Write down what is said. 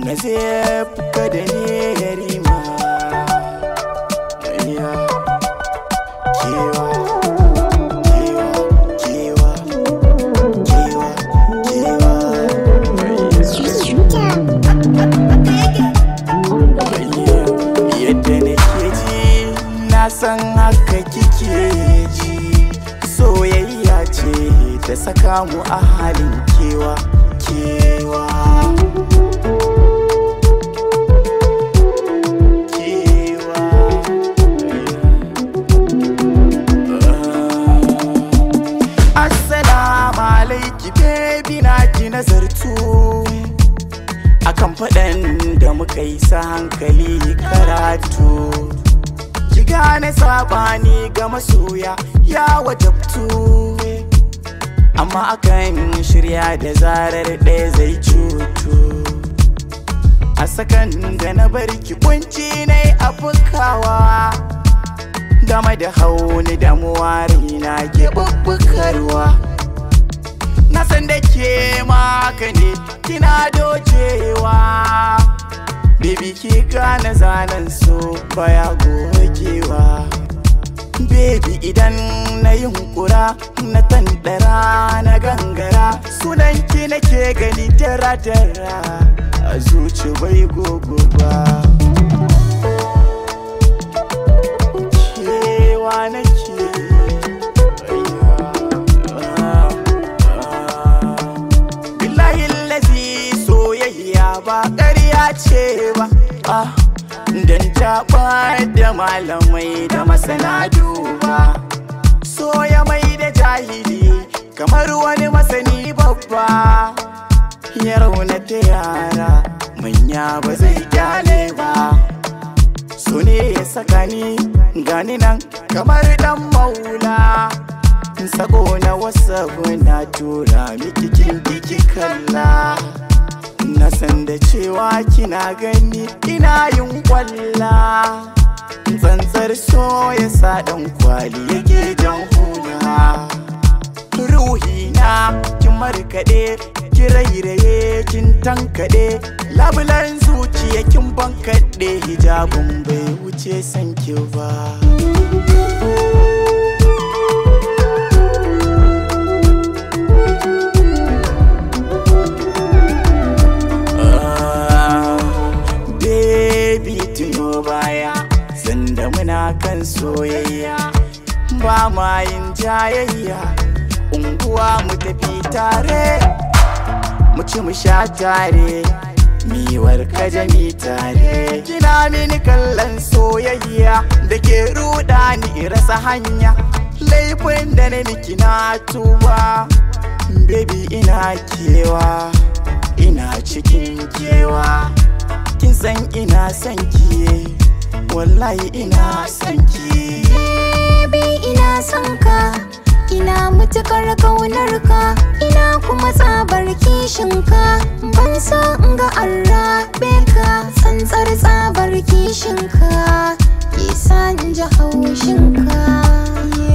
Nazeefi Kada ne yarima. Kewa, Kewa, Kewa, Kewa, yadda nake ji na san haka kike ji. Soyayya ce ta saka mu a halin kewa, kewa. Nazartu akan faɗan da muka yi sa hankali karatu. Ki gane sabani ga masoya ya wajabtu, amma akan shirya da zarar ɗaya zai cutu. A sakan da na bar ki kunci nai afukawa, game da hauni damuwa raina ke bubbukarwa. Na san da ke maka ne kina dojewa, baby ki gane zanen so baya gogewa. Baby idan na yunkura na tandara na gangara, sunan ki nake gani dara-dara a zuci bai gogo ba. Kewa nake ba ƙarya ce ba, don taɓa da malamai da masana duba. Soya mai da jahili kamar wani masani babba, ya raunata yara manya ba zai kyale ba. So ne ya saka ni gani nan kamar dan maula, sako na wasu na tura miki kin kiki kalla. Na san da cewa kina gani ina yin kwalla, tsantsar so ya sa ɗan kwali yake jan hula. Ruhina kin markaɗe, ki rairaye kin tankaɗe, labulan zuciya kin bankaɗe, hijabin bai wuce sanki ba. Baya sanda muna kan soyayya, ba ma yin jayayya. Unguwa mu tafi tare, mu ci mu sha tare, miwar kajami tare. Kina mini kallon soyayya da ke ruɗa ni rasa hanya, laifin da na miki na tuba. Baby ina kewa, ina cikin kewa. Kin san ina son ki, wallahi ina son ki. Baby ina son ka, ina mutukar kaunar ka, ina kuma tsabar kishin ka. Ban so in ga an rabe ka, tsantsar tsabar kishin ka, ki san ji haushin ka.